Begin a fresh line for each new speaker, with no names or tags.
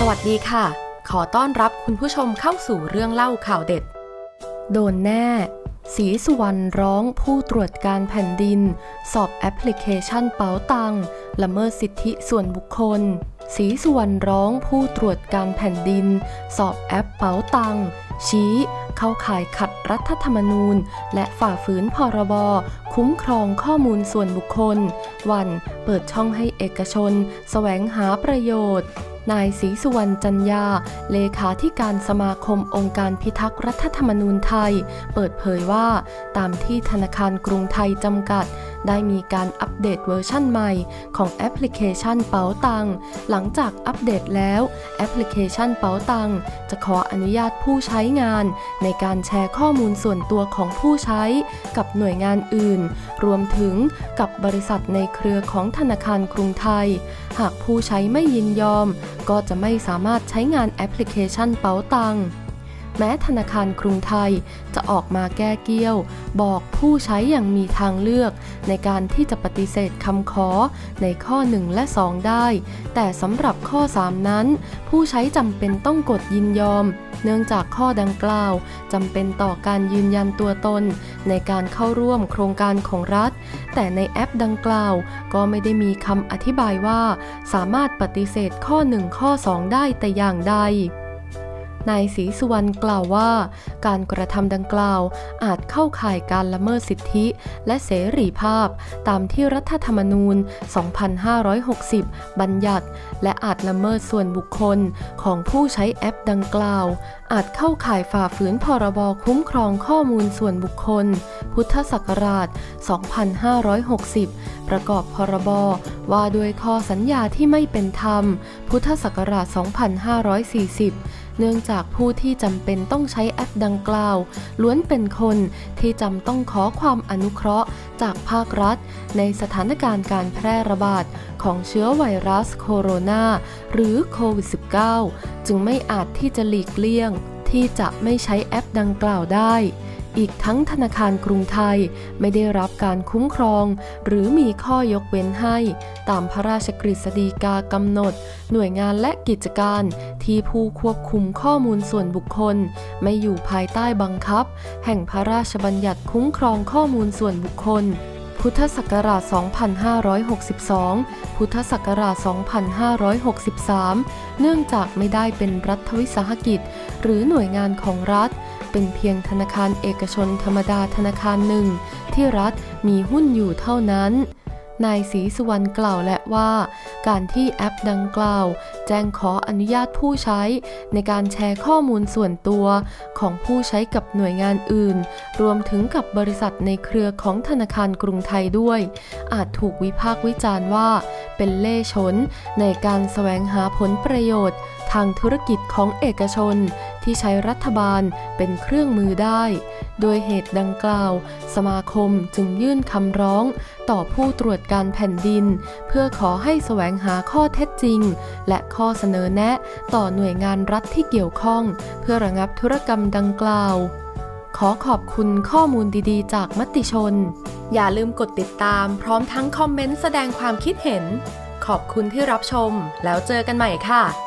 วัสดีค่ะขอต้อนรับคุณผู้ชมเข้าสู่เรื่องเล่าข่าวเด็ดโดนแน่ศรีสุวรรณร้องผู้ตรวจการแผ่นดินสอบแอปพลิเคชันเป๋าตังละเมิดสิทธิส่วนบุคคลศรีสุวรรณร้องผู้ตรวจการแผ่นดินสอบแอปเป๋าตังชี้เข้าข่ายขัดรัฐธรรมนูญและฝ่าฝืนพรบคุ้มครองข้อมูลส่วนบุคคลวันเปิดช่องให้เอกชนแสวงหาประโยชน์นายศรีสุวรรณจันยาเลขาธิการสมาคมองค์การพิทักษ์รัฐธรรมนูญไทยเปิดเผยว่าตามที่ธนาคารกรุงไทยจำกัดได้มีการอัปเดตเวอร์ชั่นใหม่ของแอปพลิเคชันเป๋าตังหลังจากอัปเดตแล้วแอปพลิเคชันเป๋าตังจะขออนุญาตผู้ใช้งานในการแชร์ข้อมูลส่วนตัวของผู้ใช้กับหน่วยงานอื่นรวมถึงกับบริษัทในเครือของธนาคารกรุงไทยหากผู้ใช้ไม่ยินยอมก็จะไม่สามารถใช้งานแอปพลิเคชันเป๋าตังแม้ธนาคารกรุงไทยจะออกมาแก้เกี้ยวบอกผู้ใช้อย่างมีทางเลือกในการที่จะปฏิเสธคำขอในข้อ1และ2ได้แต่สำหรับข้อ3นั้นผู้ใช้จำเป็นต้องกดยินยอมเนื่องจากข้อดังกล่าวจำเป็นต่อการยืนยันตัวตนในการเข้าร่วมโครงการของรัฐแต่ในแอปดังกล่าวก็ไม่ได้มีคำอธิบายว่าสามารถปฏิเสธข้อ1ข้อ2ได้แต่อย่างใดนายศรีสุวรรณกล่าวว่าการกระทำดังกล่าวอาจเข้าข่ายการละเมิดสิทธิและเสรีภาพตามที่รัฐธรรมนูญ 2560 บัญญัติและอาจละเมิดส่วนบุคคลของผู้ใช้แอปดังกล่าวอาจเข้าข่ายฝ่าฝืนพรบคุ้มครองข้อมูลส่วนบุคคลพุทธศักราช 2560 ประกอบพรบว่าด้วยข้อสัญญาที่ไม่เป็นธรรมพุทธศักราช 2540เนื่องจากผู้ที่จำเป็นต้องใช้แอปดังกล่าวล้วนเป็นคนที่จำต้องขอความอนุเคราะห์จากภาครัฐในสถานการณ์การแพร่ระบาดของเชื้อไวรัสโคโรนาหรือโควิด -19 จึงไม่อาจที่จะหลีกเลี่ยงที่จะไม่ใช้แอปดังกล่าวได้อีกทั้งธนาคารกรุงไทยไม่ได้รับการคุ้มครองหรือมีข้อยกเว้นให้ตามพระราชกฤษฎีกากำหนดหน่วยงานและกิจการที่ผู้ควบคุมข้อมูลส่วนบุคคลไม่อยู่ภายใต้บังคับแห่งพระราชบัญญัติคุ้มครองข้อมูลส่วนบุคคลพุทธศักราช 2562 พุทธศักราช 2563 เนื่องจากไม่ได้เป็นรัฐวิสาหกิจหรือหน่วยงานของรัฐเป็นเพียงธนาคารเอกชนธรรมดาธนาคารหนึ่งที่รัฐมีหุ้นอยู่เท่านั้นนายศรีสุวรรณกล่าวและว่าการที่แอปดังกล่าวแจ้งขออนุญาตผู้ใช้ในการแชร์ข้อมูลส่วนตัวของผู้ใช้กับหน่วยงานอื่นรวมถึงกับบริษัทในเครือของธนาคารกรุงไทยด้วยอาจถูกวิพากษ์วิจารณ์ว่าเป็นเล่ห์ฉนในการแสวงหาผลประโยชน์ทางธุรกิจของเอกชนที่ใช้รัฐบาลเป็นเครื่องมือได้โดยเหตุดังกล่าวสมาคมจึงยื่นคำร้องต่อผู้ตรวจการแผ่นดินเพื่อขอให้แสวงหาข้อเท็จจริงและข้อเสนอแนะต่อหน่วยงานรัฐที่เกี่ยวข้องเพื่อระงับธุรกรรมดังกล่าวขอขอบคุณข้อมูลดีๆจากมติชนอย่าลืมกดติดตามพร้อมทั้งคอมเมนต์แสดงความคิดเห็นขอบคุณที่รับชมแล้วเจอกันใหม่ค่ะ